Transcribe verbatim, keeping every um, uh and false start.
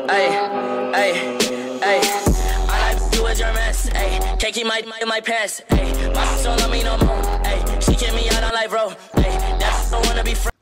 Ay, ay, ay. I like you with your mess. Ay, can't keep my my my pants. Ay, my don't love me no more. Ay, she kick me out on life, bro. Ay, that's don't wanna be friends.